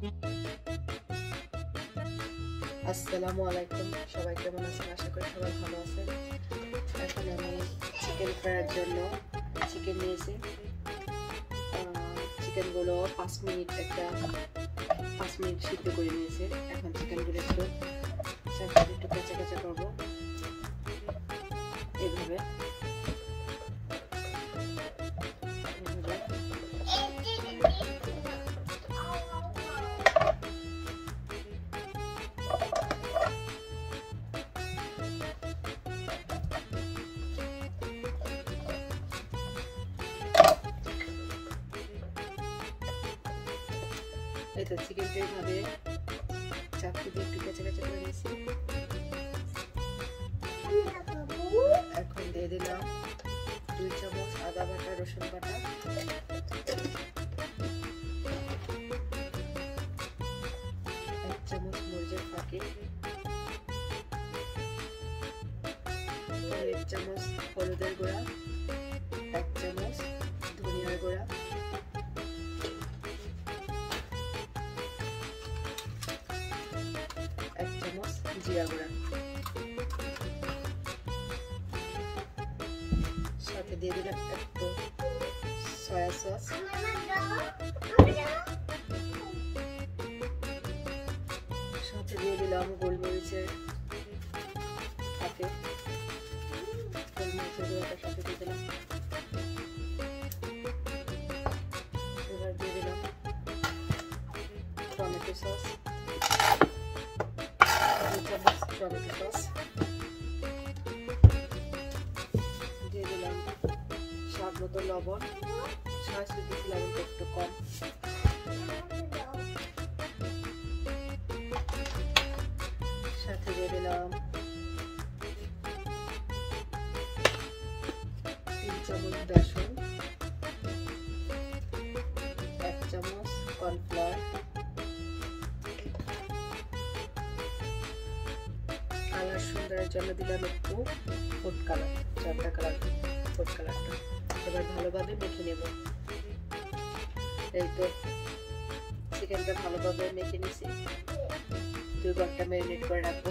আসসালামু আলাইকুম, সবাই কেমন আছেন? আশা করি সবাই ভালো আছেন। এখন আমি চিকেন ফ্রাইয়ের জন্য চিকেন নিয়েছি। চিকেনগুলো 5 মিনিট সিদ্ধ করে নিয়েছি। এখন চিকেনগুলো একটু কাঁচা কাঁচা করবো এইভাবে। এই তো চিকেনটা এইভাবে চাকু দিয়ে একটু কাঁচা কাঁচা করে নিয়েছি। এখন দিয়ে দিলাম 2 চামচ আদা বাটা, রসুন বাটা, 1 চামচ মরিচের ফাঁকি, 1 চামচ হলুদের গুঁড়া, 1 চামচ ধনিয়ার গুঁড়া, 1 চামচ জিরা গুঁড়া, সাথে দিয়ে দিলাম একটু সয়া সস, সাথে দিয়ে দিলাম গোলমরিচের ফাঁকি, গোলমরিচের গুঁড়াটা সাথে দিয়ে দিলাম। এবার দিয়ে দিলাম টমেটো সস, 2 চামচ টমেটো সস, দিয়ে দিলাম স্বাদ মতো লবণ, সস দিয়েছি লবণটা একটু কম, সাথে দিয়ে দিলাম 3 চামচ বেসন, 1 চামচ কর্নফ্লাওয়ার, কালার সুন্দরের জন্য দিলাম একটু ফুড কালার, চারটা কালার ফুড কালারটা। এবার ভালোভাবে মেখে নেব। এই তো চিকেনটা ভালোভাবে মেখে নিয়েছি, 2 ঘন্টা ম্যারিনেট করে রাখবো,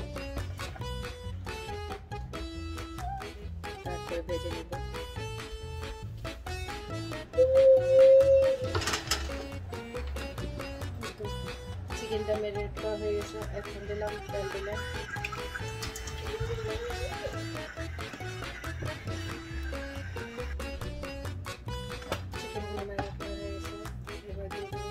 তারপরে ভেজে নেব। চিকেনটা ম্যারিনেট করা হয়ে গেছে। এখন দিলাম তেল, দিলাম চিকেনগুলো ম্যারিনেট করা হয়ে গেছে। এবার দিয়ে দেবো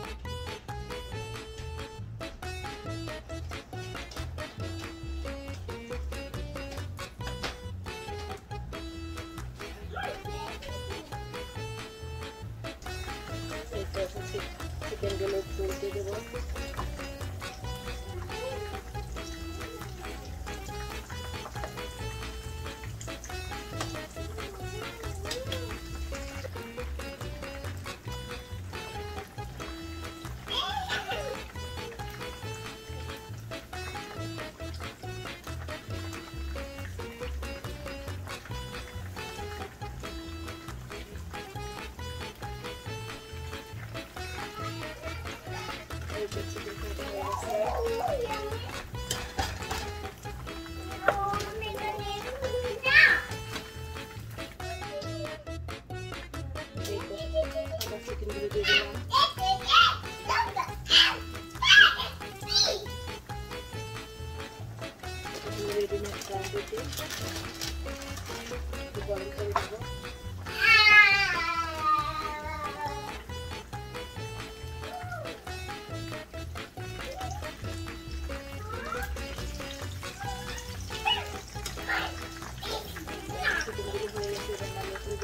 চিকেনগুলো তুলতে দেবো। চিকেনগুলো দিয়ে দিলাম, রেডিমেড কড়াইতে একটু গরম করে দেবো। চিকেনগুলো হয়ে গেছে, এবার নামিয়ে ফেলবো।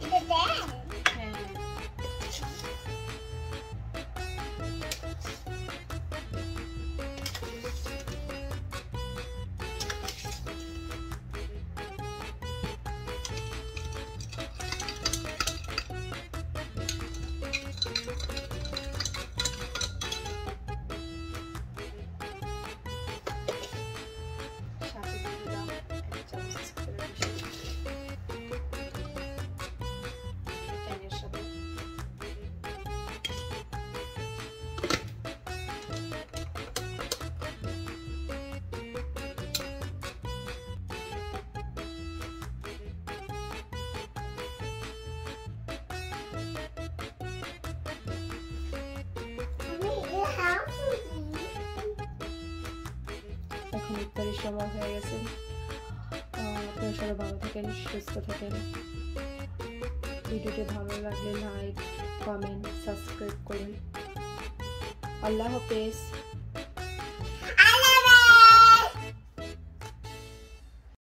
এখন ইফতারের সময় হয়ে গেছে। আপনারা সবাই ভালো থাকেন, সুস্থ থাকেন। ভিডিওটি ভালো লাগলে লাইক, কমেন্ট, সাবস্ক্রাইব করুন। আল্লাহ হাফেজ।